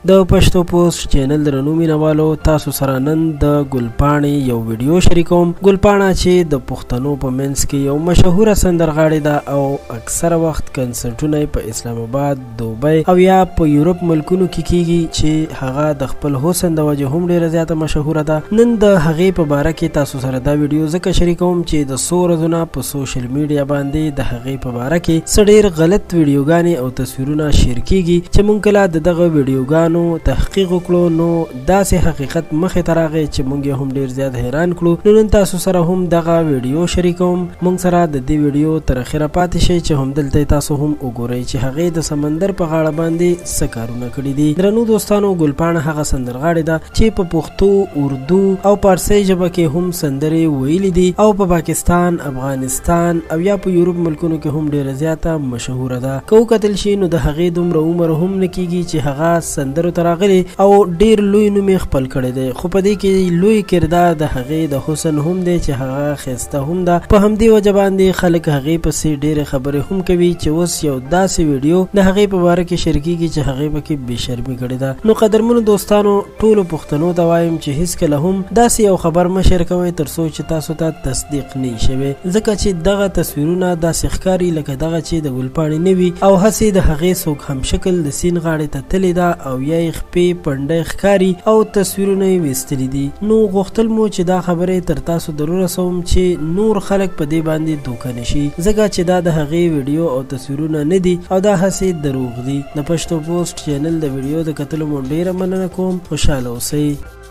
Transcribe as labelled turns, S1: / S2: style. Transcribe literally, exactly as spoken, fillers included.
S1: د پښتو پوسټ چینل درنو مینوالو تاسو سره نن د ګل پاڼی یو ویډیو شریکوم. ګل پاڼه چې د پښتنو په منځ کې یو مشهوره سندرغاړې ده او اکثره وخت کنسرټونه په اسلام آباد، دوبۍ او یا په یورپ ملکونو کې کیږي چې هغه د خپل حسن د وجه هم ډیره زیاته مشهوره ده. نن د هغې په باره کې تاسو سره دا ویډیو ځکه شریکوم چې د څو ورځو نه په سوشل میډیا باندې د هغې په باره کې څه ډېر غلط ویډیوګانې او تصویرونه شیر کیږي چې مونږ کله د دغه ویډیوګانو تحقیق وکړو نو داسې حقیقت مخې ته راغی چې مونږ یې هم ډېر زیات حیران کړو. نو نن تاسو سره هم دغه ویډیو شریکوم. مونږ سره د دې ویډیو تر اخره پاتې شئ چې همدلته تاسو هم وګورئ چې هغې د سمندر په غاړه باندې څه کارونه کړي دي. درنو دوستانو، ګل پاڼه هغه سندرغاړې ده چې په پښتو، اردو او پارسۍ ژبه کې هم سندرې ویلي دي او په پاکستان، افغانستان او یا په یورپ ملکونو کې هم ډېره زیاته مشهوره ده. که وکتل شي نو د هغې دومره عمر هم نه کیږي چې هغه سندرو ته راغلي او ډېر لوی نوم یې خپل کړی دی، خو په دې کې لوی کردار د هغې د حسن هم دی چې هغه ښایسته هم ده. په همدې وجه باندې خلک هغې پسې ډېرې خبرې هم کوي چې اوس یو داسې ویډیو د هغې په باره کې شریکېږي چې هغې پکې بې شرمي کړې ده. نو قدرمنو دوستانو، ټولو پښتنو ته وایم چې هېڅکله هم داسې یو خبر مه شیر کوئ تر څو چې تاسو ته تصدیق نه وي شوی، ځکه چې دغه تصویرونه داسې ښکاري لکه دغه چې د ګل پاڼې نه وي او هسې د هغې څوک هم شکل د سیند غاړې ته تللې ده او یا یې خپې پنډۍ ښکاري او تصویرونه یې ویستلي دي. نو غوښتل مو چې دا خبرې تر تاسو در ورسوم چې نور خلک په دې باندې دوکه نه شي، ځکه چې دا د هغې ویډیو او تصویرونه نه دي او دا هسې دروغ دي. د پښتو پوسټ چینل د ویډیو د کتلو مو ډېره مننه کوم. خوشحاله اوسئ.